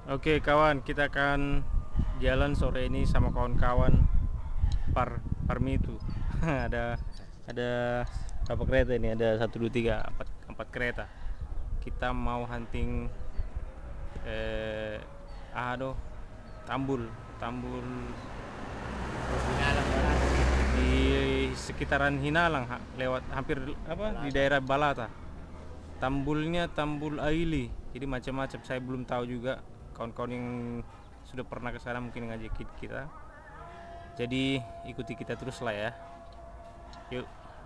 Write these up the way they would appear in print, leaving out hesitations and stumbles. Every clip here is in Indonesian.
Oke kawan, kita akan jalan sore ini sama kawan-kawan Parmi itu. ada berapa kereta ini? Ada 1, 2, 3, 4 kereta. Kita mau hunting tambul di sekitaran Hinalang, lewat hampir di daerah Balata. Tambulnya Tambul Aili. Jadi macam-macam, saya belum tahu juga. Kawan-kawan yang sudah pernah ke sana mungkin ngajakin kita. Jadi ikuti kita terus lah ya. Yuk.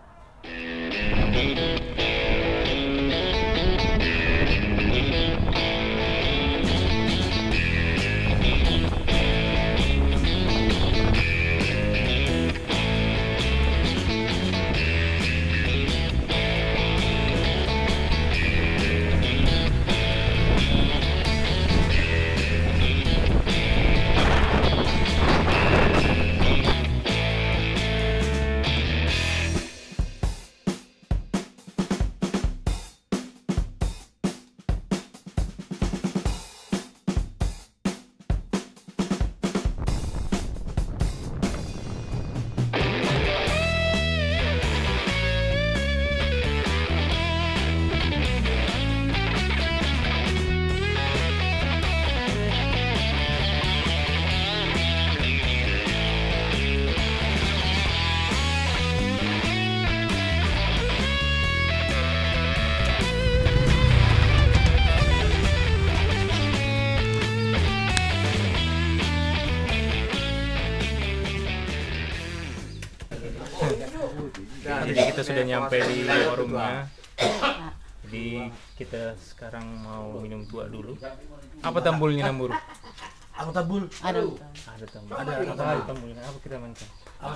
Jadi kita sudah nyampe di warungnya. Jadi kita sekarang mau minum tua dulu. Apa tambulnya, Nambur? Apa tambul? Ada tambul. Ada tambulnya. Apa kita makan?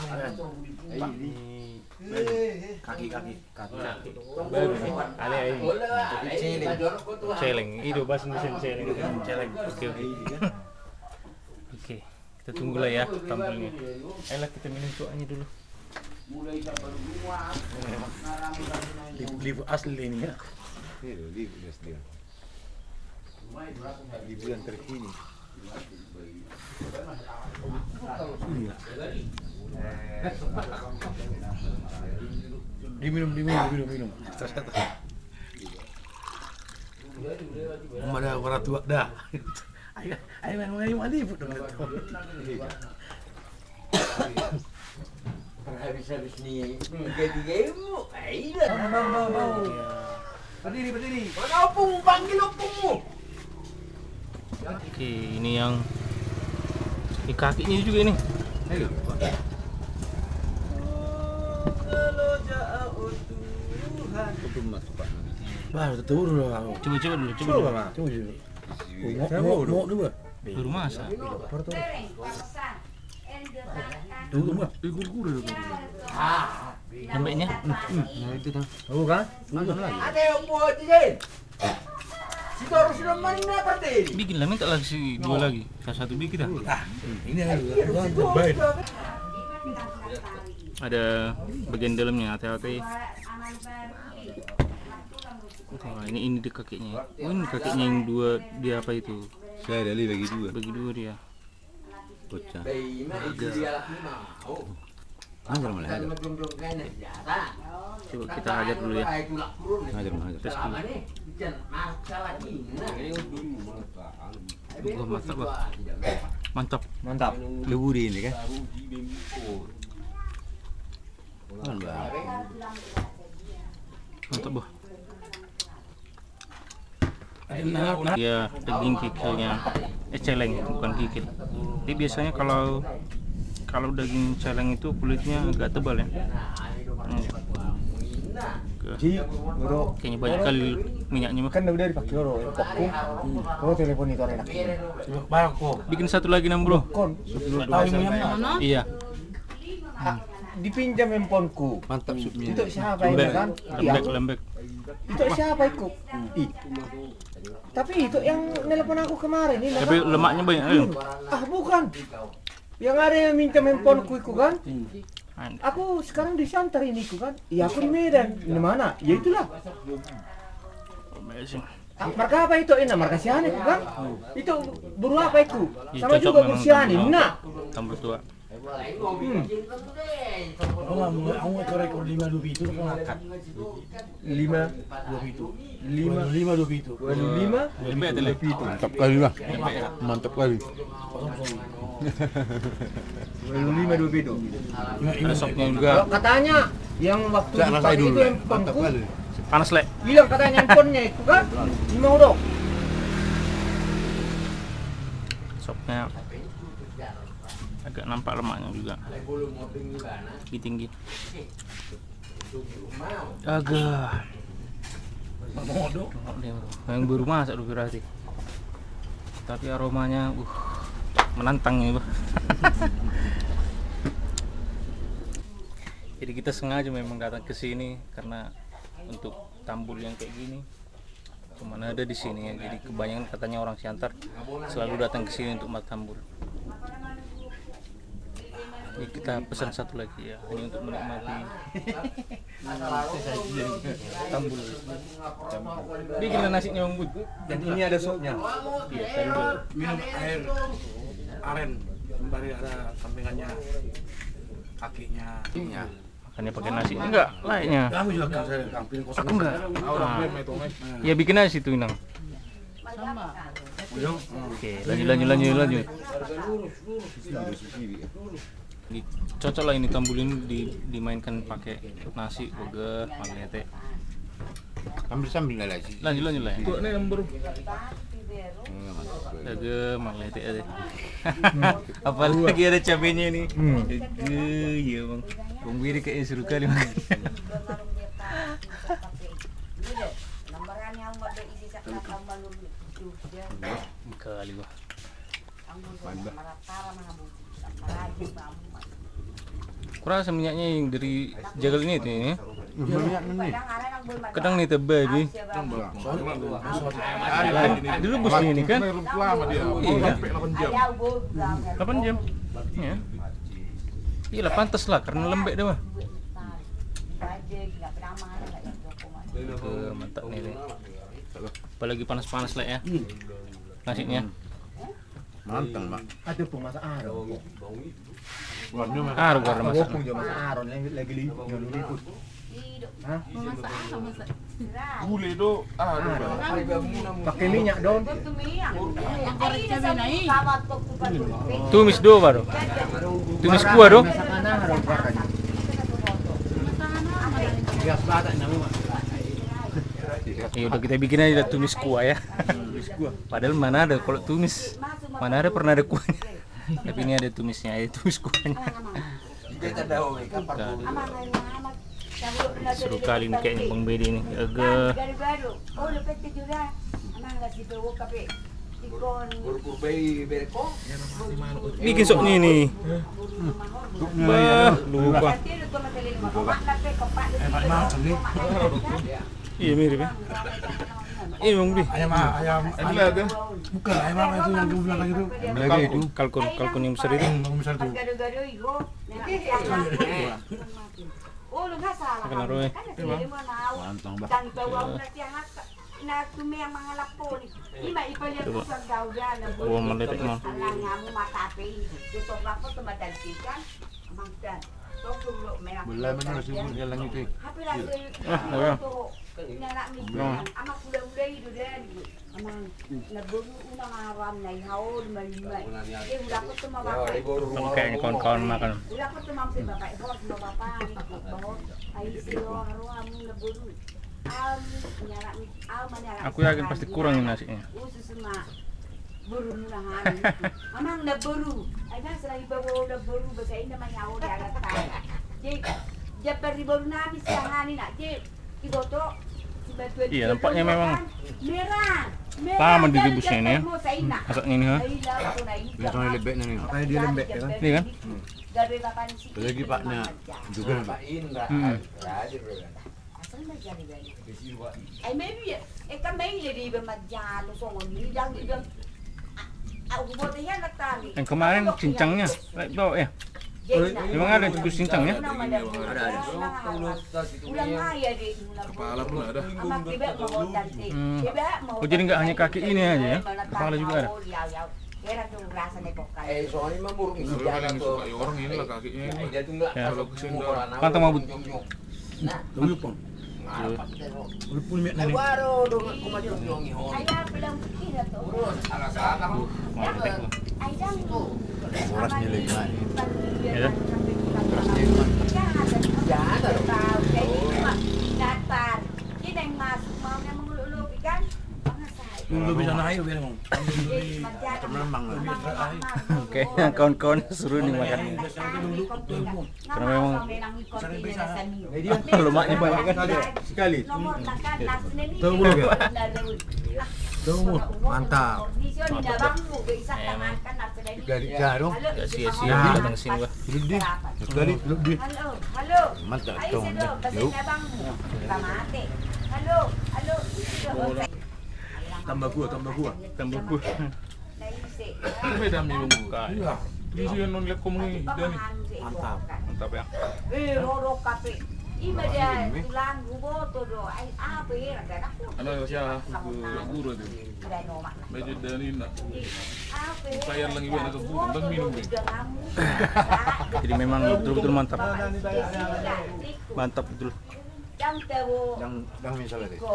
Kaki. Ada ini. Celeng. Itu bahasa Indonesia celeng. Oke. Kita tunggulah ya tambulnya. Ayolah kita minum tuanya dulu. Libu asli ini ya. Libu asli. Libu yang terkini. Diminum. Ada orang tua dah. Ayo mandi pun dong. Habis nih tiga-tigaimu, ayo berdiri. Mana opung, panggil opungmu. Oke, ini yang di kakinya juga ini. Ayo. Kalau jauh Tuhan. Belum masuk Pak. Baru turun loh. Coba dulu. Coba. Mau dua. Baru masak. Dulu mah. Guru. Lembeknya? Nah itu dah. Oh kan? Nonton lagi. Ada yang buat Jen. Si Toro sudah mana pati? Bikin lah, minta lagi dua lagi. Satu bikin dah. Ini baik. Ada bagian dalamnya, hati-hati. Wah, ini di kakinya. Oh, ini kakinya yang dua, dia apa itu? Saya dari bagi dua. Bagi dua dia. Bocah. Hajar malah hajar. Coba kita hajar dulu ya. Hajar. Tes dulu. Mantap. Leburi ini kan. Kan Bang. Mantap, Boh. Dia daging kikilnya, celeng bukan kikil. Jadi biasanya kalau daging celeng itu kulitnya agak tebal ya. Kayaknya banyak kali minyaknya mah. Kan udah dipakai orang pokku. Kalau telepon itu enak. Bako. Bikin satu lagi nam bro. Kon. Tahu mana? Iya. Dipinjam handphoneku. Mantap supnya. Itu siapa ini kan? Lembek. Itu siapa ikut? Tapi itu yang nelpon aku kemarin ini. Tapi lemaknya banyak. Bukan. Yang ada yang minta handphoneku itu kan? Aku sekarang di Santar ini kan? Iya aku di Medan. Di mana? Ya itulah. Amazing. Marka apa itu? Ina marka siani itu kan? Itu buru apa itu? Ih, Sama cocok juga memang buru siani. tambul. Nah, Tambul tua. Aku ekor 5 itu kok ngangkat. 5 5 itu. 25 Lembek tele. Mantap kali lah. Mantap kali. 25 itu. Ada sopnya juga. Kalau katanya yang waktu Saya rasain dipakai dulu. itu Lek. handphone Mantap ku, kali. Panas lek. bilang katanya handphonenya itu kan 5 udah. Sopnya agak nampak lemaknya juga. Tinggi. Agak. Yang baru masak tuh berarti. Tapi aromanya menantang ini, Bang. Jadi kita sengaja memang datang ke sini karena untuk tambul yang kayak gini cuma ada di sini ya. Jadi kebanyakan katanya orang Siantar selalu datang ke sini untuk mat tambul. Ini kita pesan satu lagi ya, hanya untuk menikmati tambul. Bikinlah nasinya Bang Bud. Dan ini ada sopnya. Iya, tadi dulu. Minum air aren sembari ada sampingannya kakinya. Makanya pakai nasi enggak lainnya. Kamu juga kan saya kamping kosong. Aku enggak. Ya bikin aja situ Inang. Oke, lanjut. Ini cocok lah ini tambul ini dimainkan pakai nasi, burger, maglete. Sambil lagi. Lanjut lah ya. Ini yang baru. Burger, maglete aja. Apalagi ada cabenya ini. Iya bang. Bang Wiri kayaknya seru kali makan. Kali bah. Kurasa minyaknya yang dari jagal ini tuh ini. Kadang nih tebal ini. Dulu busnya ini kan? Iya. 8 jam. Iya. Iya pantas lah karena lembek dah mah. Mantap nih deh. Apalagi panas-panas lah ya. Nasinya. Mantap, Mak. Ada pemasak aron. Warna masak. Wopong juga masak aron lagi lipat. Hah? Gule do. Pakai minyak dong. Tumis do baru. Tumis kuah do. Masakan aron pakai. Gas batak nama. Ya udah kita bikin aja tumis kuah ya. Padahal mana ada kalau tumis. Mana ada pernah ada kuahnya. Tapi ini ada tumisnya, ada tumis kuahnya. Seru kali nih kayaknya Bang Bedi ini. Agak bikin sopnya ini. Bah, lupa. Iya mirip ya. Ini Bang Bedi. Ayam ada. Bukan ayam apa itu yang kamu bilang lagi itu? Lagi itu kalkun yang besar itu. Kamu besar tuh. Oh, meletek mal. Belai mana sih jalan itu? Kayaknya kawan-kawan makan. Aku yakin pasti kurang ini nasinya. Amang naburu. Ay na sa ibabaw naburu ba sa ina man yawo dagat tayo. Je pergi baru nabi sehari nak je. Iboto. Iya, nampaknya memang merah. lama direbusnya ini ya. Masaknya ini ha. Biasanya lebeknya nih. Kayak dia lembek ya kan? Ini kan? Lagi paknya juga. Ay maybe kan may jadi bermajalo so ngomong dang dang. Aku buat dia nak tali. Yang kemarin cincangnya bawa ya. Memang ada tikus sintang ya? Kepala pun ada. Oh jadi nggak hanya kaki ini aja ya? Kepala juga ada? Soalnya mah burung Kalau yang disukai orang ini lah kakinya ini. Ya. Kalau kesendal. Pantang mabut. Dulu pun. Dulu pun miak nani. Boras nilai gimana? Ya. Dulu bisa naik biar ngomong. Memang lah. Oke, kawan-kawan seru nih makan. Karena memang lemaknya banyak kan? Sekali. Mantap. Dari jauh. Gak sia-sia datang ke sini gua. Lebih. Sekali lebih. Halo. Mantap Ay, dong. sino, kasi Yuk. nabang kamate. Halo, halo. Tambah gua. Tambah gua. Naisip. Itu beda nih muka. Iya. Di sini non lihat kamu ini dan Mantap. Mantap ya. Roro kape. Ima dia tulang gubo to do. Ay apa ya ada aku. ano siya guro itu. Udah noma. Medyo dani na. Apa? Kaya lang iba na to bukan minum eh. Jadi memang betul-betul mantap. Mantap betul. Yang misalnya deh.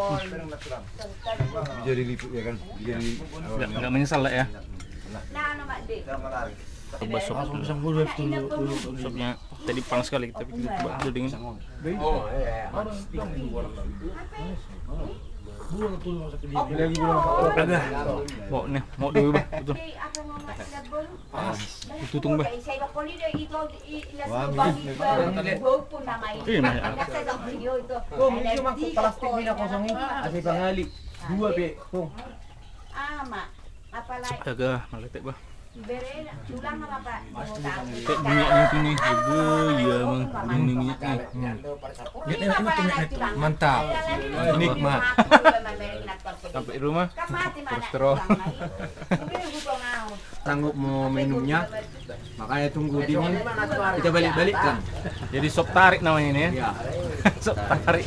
Jadi liput ya kan. Jadi Nggak menyesal lah ya. Nah, ano mak di? Coba sop. Sopnya tadi panas sekali tapi kita coba dulu dingin. Oh. Agak. Mau dulu bah. Betul. Tutung bah. Oh, medyo mangkok plastik din ako sa ngin. Asi pangali. Dua pe. Oh. Ama. Apalagi Agak maletek bah. bere tulang apa Pak? Kayak minyaknya itu nih. Iya mang. Ini minyaknya. Mantap. Nikmat. Sampai rumah. Terus Sanggup mau minumnya. Makanya tunggu dingin. Kita balik-balikkan. Jadi sop tarik namanya ini ya. Sop tarik.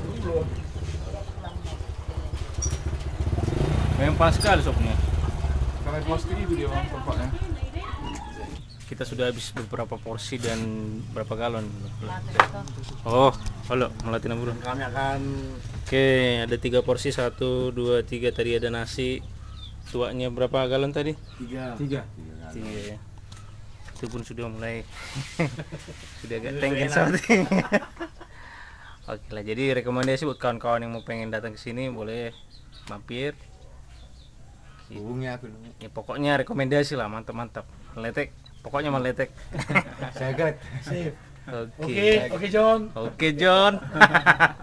Memang pas sekali sopnya. Karena plastik itu dia bang tempatnya. Kita sudah habis beberapa porsi dan berapa galon. Oh, halo, melatih bro. Kami akan Oke, ada 3 porsi, 1, 2, 3 tadi ada nasi. Tuanya berapa galon tadi? 3. 3 ya. Itu pun sudah mulai sudah agak tenggen seperti. Oke lah, jadi rekomendasi buat kawan-kawan yang mau pengen datang ke sini boleh mampir. Hubungnya aku. Ya pokoknya rekomendasi lah, mantap-mantap. Meletek, pokoknya meletek. Saya gat. Oke. Oke John. Oke John.